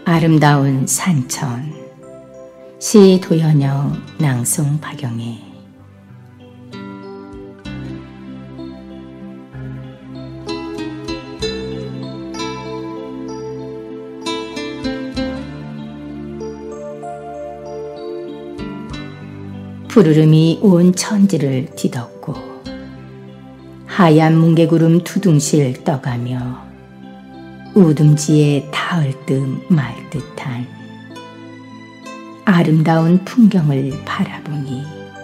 아름다운 산천. 시 도연영, 낭송 박영애. 푸르름이 온 천지를 뒤덮고 하얀 뭉게구름 두둥실 떠가며 우듬지에 닿을 듯 말 듯한 아름다운 풍경을 바라보니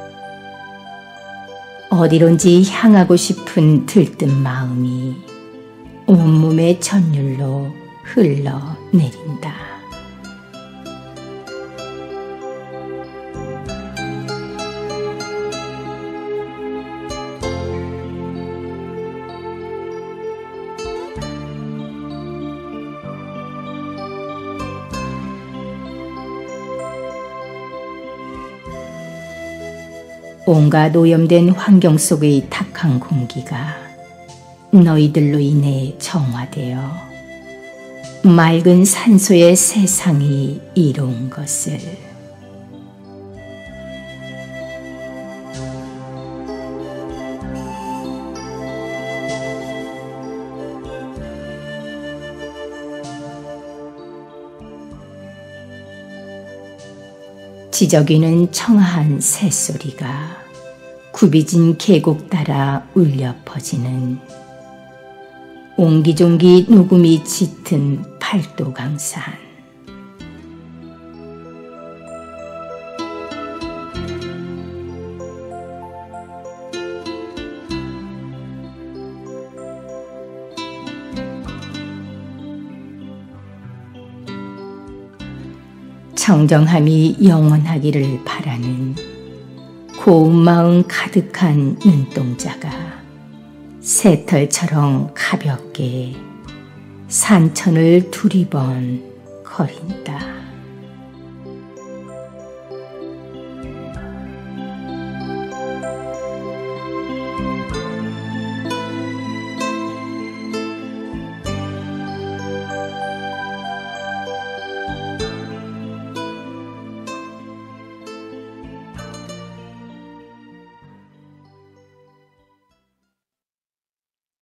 어디론지 향하고 싶은 들뜬 마음이 온몸의 전율로 흘러내린다. 온갖 오염된 환경 속의 탁한 공기가 너희들로 인해 정화되어 맑은 산소의 세상이 이로운 것을. 지저귀는 청아한 새소리가 굽이진 계곡 따라 울려 퍼지는 옹기종기 녹음이 짙은 팔도강산. 청정함이 영원하기를 바라는 고운 마음 가득한 눈동자가 새털처럼 가볍게 산천을 두리번 거린다.